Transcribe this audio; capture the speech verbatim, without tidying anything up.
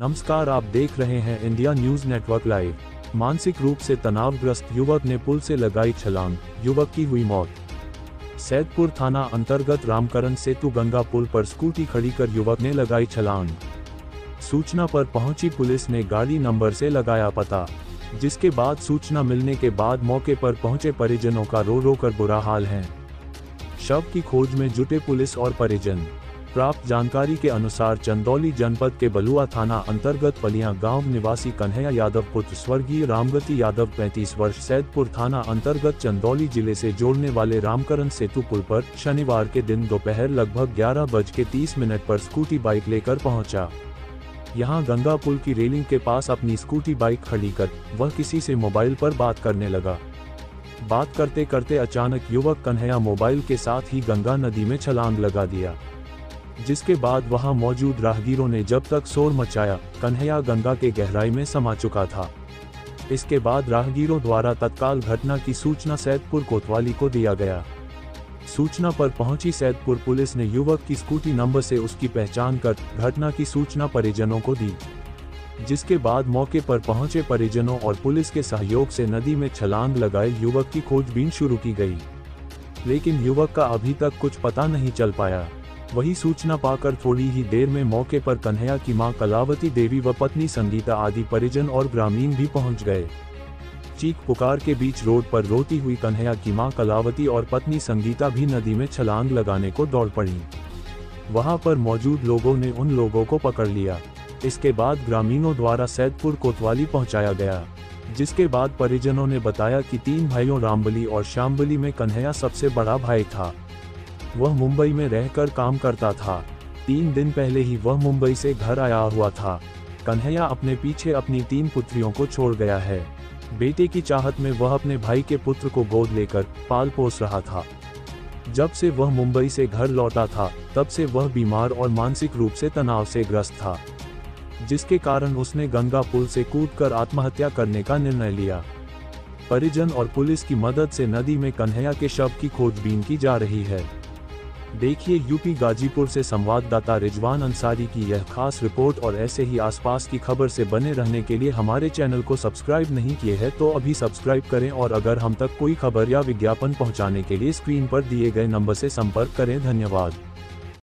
नमस्कार, आप देख रहे हैं इंडिया न्यूज नेटवर्क लाइव। मानसिक रूप से तनावग्रस्त युवक ने पुल से लगाई छलांग, युवक की हुई मौत। सैदपुर थाना अंतर्गत रामकरण सेतु गंगा पुल पर स्कूटी खड़ी कर युवक ने लगाई छलांग। सूचना पर पहुंची पुलिस ने गाड़ी नंबर से लगाया पता, जिसके बाद सूचना मिलने के बाद मौके पर पहुंचे परिजनों का रो रो कर बुरा हाल है। शव की खोज में जुटे पुलिस और परिजन। प्राप्त जानकारी के अनुसार चंदौली जनपद के बलुआ थाना अंतर्गत पलियां गांव निवासी कन्हैया यादव पुत्र स्वर्गीय रामगति यादव पैंतीस वर्ष सैदपुर थाना अंतर्गत चंदौली जिले से जोड़ने वाले रामकरण सेतु पुल पर शनिवार के दिन दोपहर लगभग ग्यारह बज के तीस मिनट पर स्कूटी बाइक लेकर पहुंचा। यहां गंगा पुल की रेलिंग के पास अपनी स्कूटी बाइक खड़ी कर वह किसी से मोबाइल पर बात करने लगा। बात करते करते अचानक युवक कन्हैया मोबाइल के साथ ही गंगा नदी में छलांग लगा दिया, जिसके बाद वहां मौजूद राहगीरों ने जब तक शोर मचाया, कन्हैया गंगा के गहराई में समा चुका था। इसके बाद राहगीरों द्वारा तत्काल घटना की सूचना सैदपुर कोतवाली को दिया गया। सूचना पर पहुंची सैदपुर पुलिस ने युवक की स्कूटी नंबर से उसकी पहचान कर घटना की सूचना परिजनों को दी, जिसके बाद मौके पर पहुंचे परिजनों और पुलिस के सहयोग से नदी में छलांग लगाए युवक की खोजबीन शुरू की गई, लेकिन युवक का अभी तक कुछ पता नहीं चल पाया। वही सूचना पाकर थोड़ी ही देर में मौके पर कन्हैया की मां कलावती देवी व पत्नी संगीता आदि परिजन और ग्रामीण भी पहुंच गए। चीख पुकार के बीच रोड पर रोती हुई कन्हैया की मां कलावती और पत्नी संगीता भी नदी में छलांग लगाने को दौड़ पड़ी। वहां पर मौजूद लोगों ने उन लोगों को पकड़ लिया। इसके बाद ग्रामीणों द्वारा सैदपुर कोतवाली पहुंचाया गया, जिसके बाद परिजनों ने बताया कि तीन भाइयों रामबली और श्यामबली में कन्हैया सबसे बड़ा भाई था। वह मुंबई में रहकर काम करता था। तीन दिन पहले ही वह मुंबई से घर आया हुआ था। कन्हैया अपने पीछे अपनी तीन पुत्रियों को छोड़ गया है। बेटे की चाहत में वह अपने भाई के पुत्र को गोद लेकर पाल पोस रहा था। जब से वह मुंबई से घर लौटा था, तब से वह बीमार और मानसिक रूप से तनाव से ग्रस्त था, जिसके कारण उसने गंगा पुल से कूदकर आत्महत्या करने का निर्णय लिया। परिजन और पुलिस की मदद से नदी में कन्हैया के शव की खोजबीन की जा रही है। देखिए यूपी गाजीपुर से संवाददाता रिजवान अंसारी की यह खास रिपोर्ट। और ऐसे ही आसपास की खबर से बने रहने के लिए हमारे चैनल को सब्सक्राइब नहीं किए हैं तो अभी सब्सक्राइब करें, और अगर हम तक कोई खबर या विज्ञापन पहुंचाने के लिए स्क्रीन पर दिए गए नंबर से संपर्क करें। धन्यवाद।